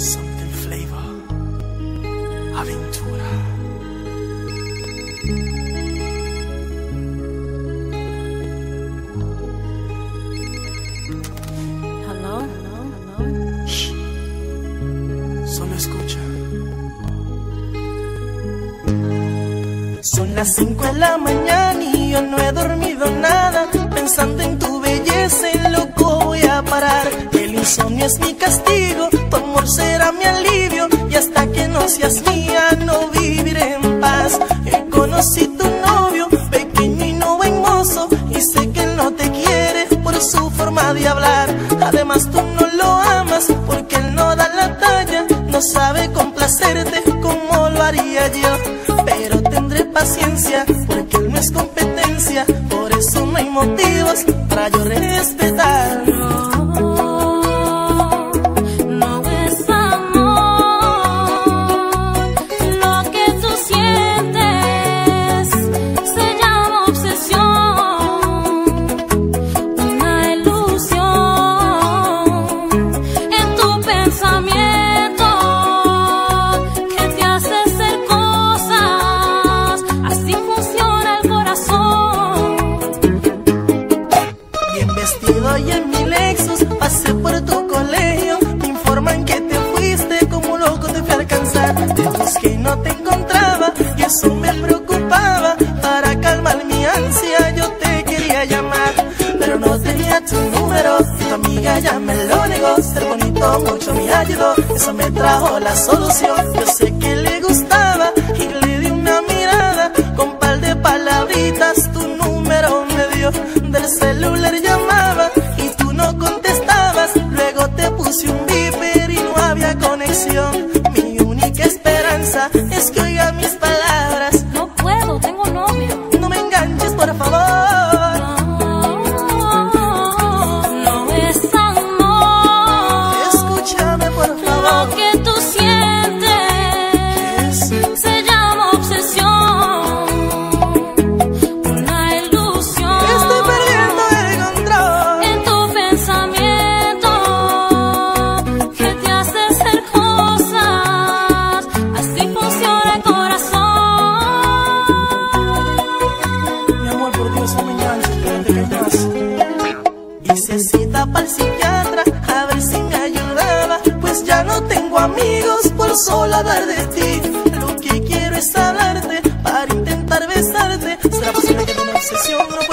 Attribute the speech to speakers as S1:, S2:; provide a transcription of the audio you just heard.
S1: Something Flavor, Aventura.
S2: Hello.
S1: Shh. Solo escucha.
S3: Son las 5 de la mañana y yo no he dormido nada. Pensando en tu belleza, en loco voy a parar. El insomnio es mi castigo, tu amor será mi alivio. Y hasta que no seas mía, no viviré en paz. Conocí tu novio, pequeño y no buen mozo, y sé que él no te quiere por su forma de hablar. Además tú no lo amas porque él no da la talla. No sabe complacerte como lo haría yo. Pero tendré paciencia porque él no es competencia. Por eso no hay motivos para yo respetarlo. Y en mi Lexus pasé por tu colegio. Me informan que te fuiste, como loco te fui a alcanzar. Te busqué y no te encontraba y eso me preocupaba. Para calmar mi ansia yo te quería llamar, pero no tenía tu número. Tu amiga ya me lo negó. Ser bonito mucho me ayudó, eso me trajo la solución. Yo sé que le gustaba y le di una mirada. Con par de palabritas tu número me dio. Del celular llamaba y tú no contestabas. Luego te puse un beeper y no había conexión. Mi única esperanza es que oiga mis palabras.
S2: No puedo, tengo novio.
S3: No me enganches, por favor.
S2: No es amor.
S3: Escúchame, por favor.
S2: Lo que tú sientes se llama obsesión. Una ilusión.
S3: Estoy perdiendo el control.
S2: En tu pensamiento que te hace hacer cosas. Así funciona el corazón.
S3: Mi amor, por Dios, no me enganches, espérate, ¿qué más? Hice cita para el psiquiatra a ver si me ayudaba, pues ya no tengo amigos por solo hablar de ti. Lo que quiero es hablarte para intentar besarte. ¿Será posible que tenga obsesión? No